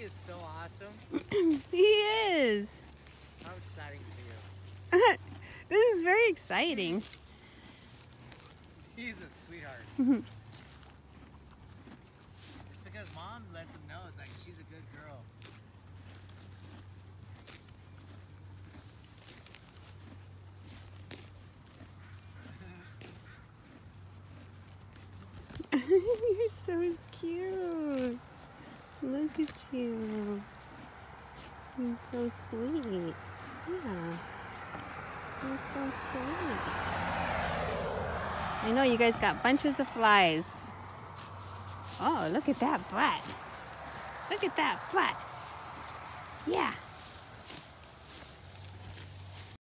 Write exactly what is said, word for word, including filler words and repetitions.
is so awesome. He is. How exciting for you. This is very exciting. He's a sweetheart. It's because mom lets him know, it's like she's a good girl. You're so cute. Look at you. You're so sweet. Yeah. You're so sweet. I know you guys got bunches of flies. Oh, look at that butt. Look at that butt. Yeah.